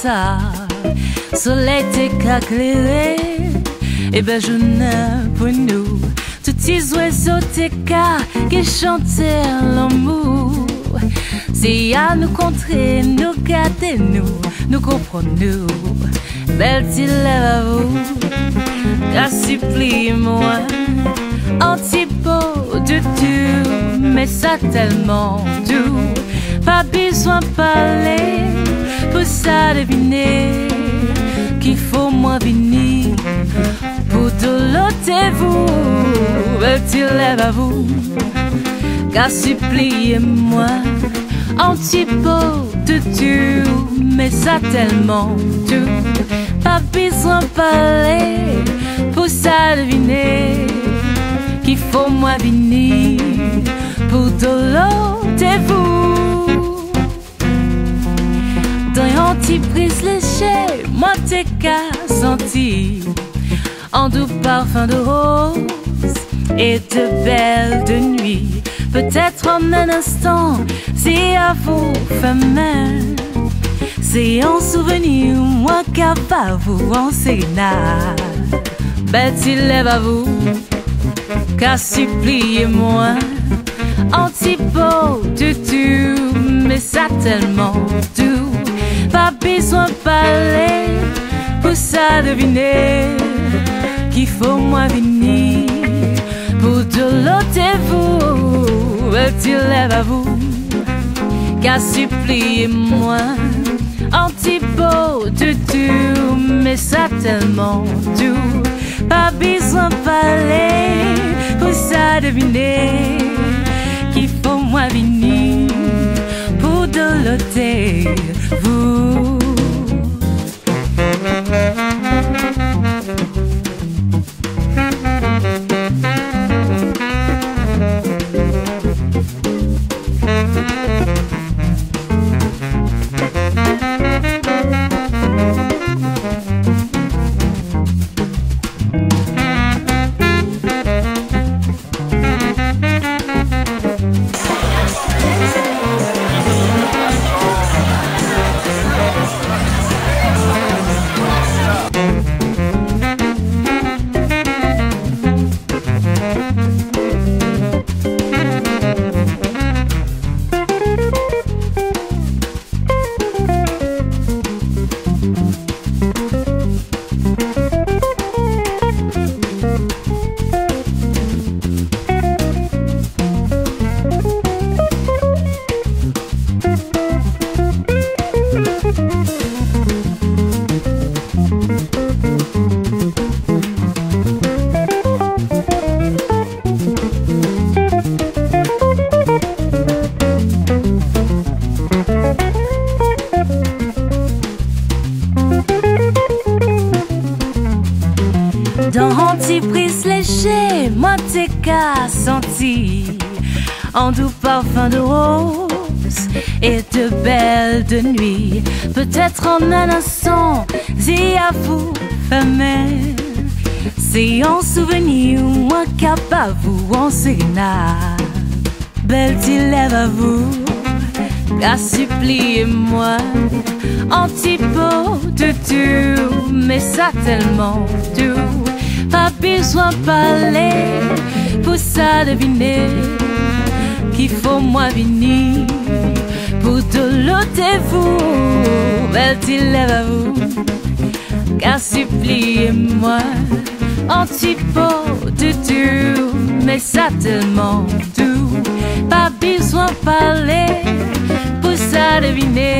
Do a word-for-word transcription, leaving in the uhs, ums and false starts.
ça, soleil t'es qu'à éclairer, et ben je n'ai pour nous, tous petits oiseaux t'es qu'à qui chantaient l'amour. C'est à nous contrer, nous gâter, nous, nous comprenons, belle t'y lève à vous, qu'à supplie-moi, antipode de tout, mais ça tellement doux, pas besoin de parler, pour ça deviner, qu'il faut moins venir, pour de l'autre vous, belle t'y lève à vous, qu'à suppliez-moi, antipode de tout, mais ça tellement doux, pas besoin de parler, pour ça deviner, qu'il faut moins venir, pour de l'autre vous. Dans un petit brise léger, moi t'es qu'à sentir, en doux parfum de rose et de belles de nuit. Peut-être en un instant, c'est à vous, femmes. C'est un souvenir, moi capable vous en sénat. Belle t'y lève à vous, qu'à suppliez-moi, antipode de tout, mais ça tellement doux, pas besoin de parler, pour ça deviner, qu'il faut moins venir, pour de l'autre vous, belle t'y lève à vous, qu'à suppliez-moi, antipode de tout, mais ça tellement doux, pas besoin de parler, pour ça deviner, qu'il faut moins venir, pour de l'autre vous. Dans un petit brise léger, moi t'es qu'à sentir, en doux parfum de rose et de belles de nuit. Peut-être en un instant, c'est à vous, femmes. C'est un souvenir, moi capable vous en sénat. Belle t'y lève à vous, qu'à suppliez-moi, antipode de tout, mais ça tellement doux, pas besoin de parler, pour ça deviner, qu'il faut moins venir, pour de l'autre vous, belle t'y lève à vous, qu'à suppliez-moi, antipode de tout, mais ça tellement doux, pas besoin de parler, pour ça deviner,